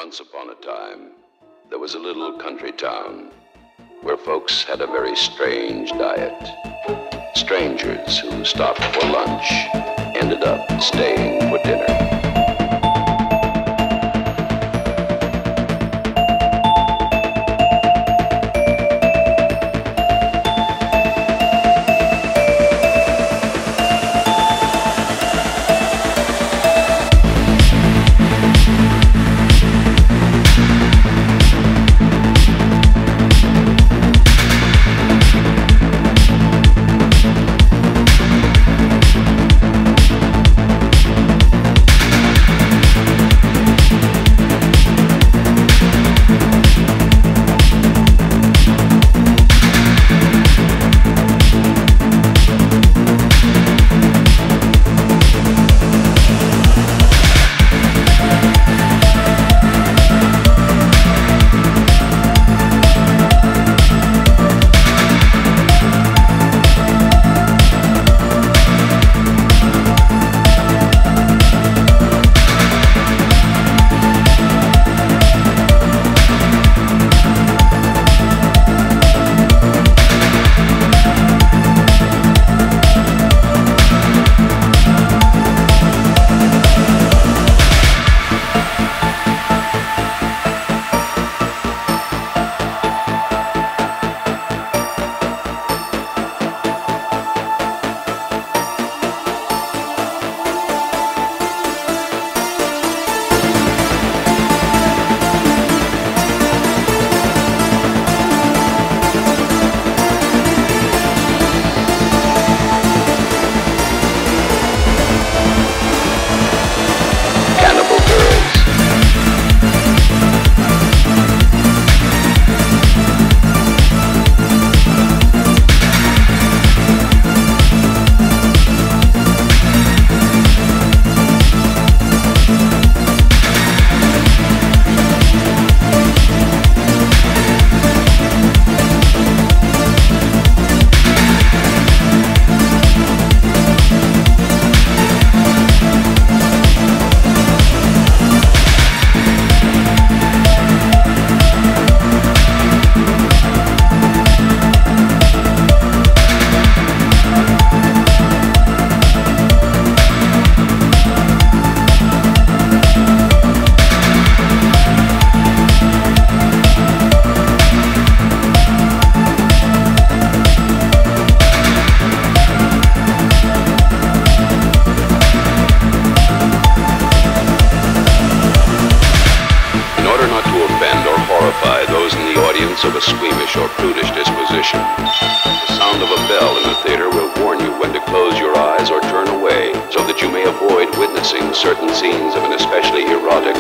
Once upon a time, there was a little country town where folks had a very strange diet. Strangers who stopped for lunch ended up staying for dinner. Of a squeamish or prudish disposition. The sound of a bell in the theater will warn you when to close your eyes or turn away, so that you may avoid witnessing certain scenes of an especially erotic